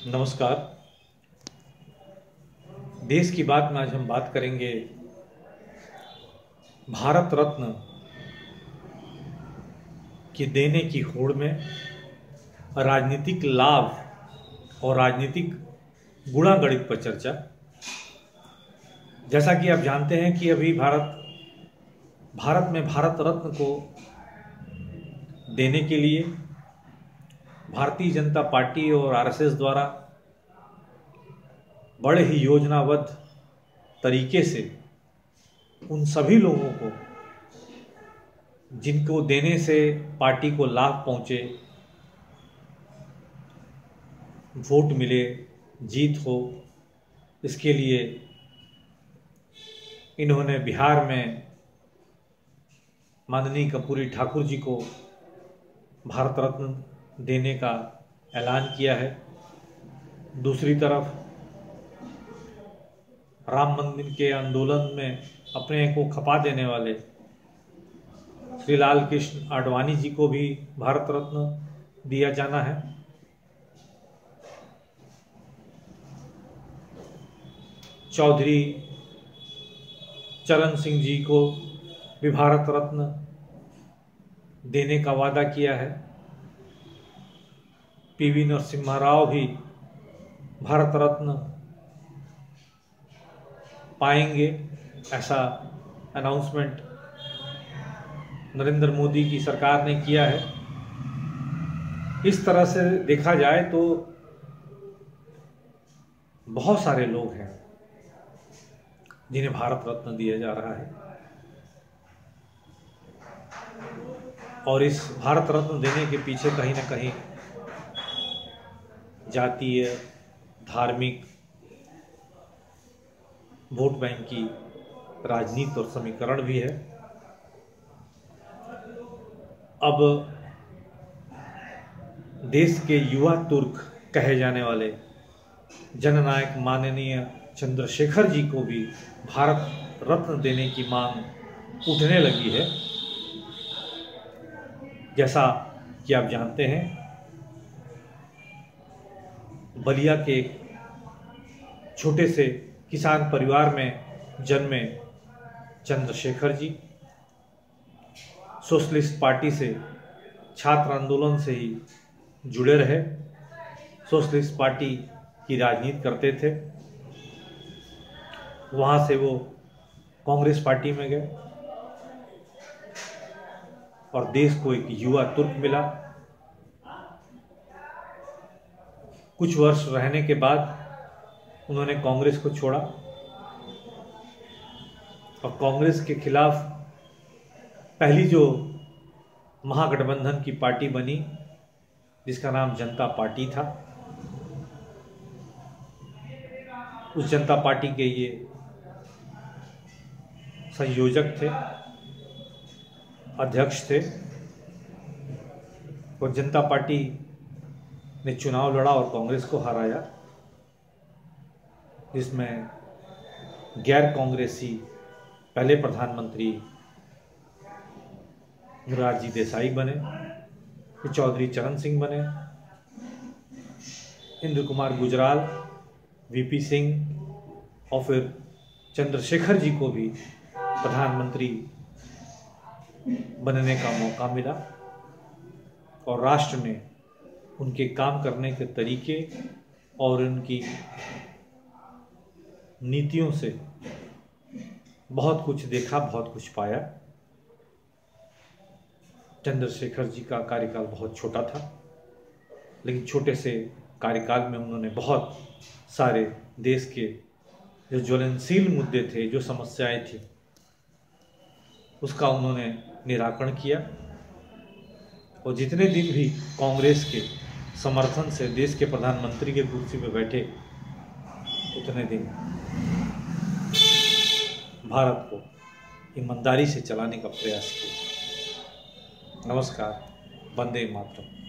नमस्कार। देश की बात में आज हम बात करेंगे भारत रत्न की देने की होड़ में राजनीतिक लाभ और राजनीतिक गुणागणित पर चर्चा। जैसा कि आप जानते हैं कि अभी भारत में भारत रत्न को देने के लिए भारतीय जनता पार्टी और आरएसएस द्वारा बड़े ही योजनाबद्ध तरीके से उन सभी लोगों को जिनको देने से पार्टी को लाभ पहुंचे, वोट मिले, जीत हो, इसके लिए इन्होंने बिहार में माननीय कर्पूरी ठाकुर जी को भारत रत्न देने का ऐलान किया है। दूसरी तरफ राम मंदिर के आंदोलन में अपने को खपा देने वाले श्री लाल कृष्ण आडवाणी जी को भी भारत रत्न दिया जाना है। चौधरी चरण सिंह जी को भी भारत रत्न देने का वादा किया है। पीवी नरसिम्हा राव भी भारत रत्न पाएंगे, ऐसा अनाउंसमेंट नरेंद्र मोदी की सरकार ने किया है। इस तरह से देखा जाए तो बहुत सारे लोग हैं जिन्हें भारत रत्न दिया जा रहा है, और इस भारत रत्न देने के पीछे कहीं ना कहीं जातीय, धार्मिक, वोट बैंक की राजनीति और समीकरण भी है। अब देश के युवा तुर्क कहे जाने वाले जननायक माननीय चंद्रशेखर जी को भी भारत रत्न देने की मांग उठने लगी है। जैसा कि आप जानते हैं, बलिया के छोटे से किसान परिवार में जन्मे चंद्रशेखर जी सोशलिस्ट पार्टी से, छात्र आंदोलन से ही जुड़े रहे। सोशलिस्ट पार्टी की राजनीति करते थे। वहाँ से वो कांग्रेस पार्टी में गए और देश को एक युवा तुर्क मिला। कुछ वर्ष रहने के बाद उन्होंने कांग्रेस को छोड़ा और कांग्रेस के खिलाफ पहली जो महागठबंधन की पार्टी बनी, जिसका नाम जनता पार्टी था, उस जनता पार्टी के ये संयोजक थे, अध्यक्ष थे। और जनता पार्टी ने चुनाव लड़ा और कांग्रेस को हराया, जिसमें गैर कांग्रेसी पहले प्रधानमंत्री मोरारजी देसाई बने, फिर चौधरी चरण सिंह बने, इंद्र कुमार गुजराल, वीपी सिंह, और फिर चंद्रशेखर जी को भी प्रधानमंत्री बनने का मौका मिला। और राष्ट्र ने उनके काम करने के तरीके और उनकी नीतियों से बहुत कुछ देखा, बहुत कुछ पाया। चंद्रशेखर जी का कार्यकाल बहुत छोटा था, लेकिन छोटे से कार्यकाल में उन्होंने बहुत सारे देश के जो ज्वलनशील मुद्दे थे, जो समस्याएं थी, उसका उन्होंने निराकरण किया। और जितने दिन भी कांग्रेस के समर्थन से देश के प्रधानमंत्री के कुर्सी पर बैठे, उतने दिन भारत को ईमानदारी से चलाने का प्रयास किया। नमस्कार। वंदे मातरम।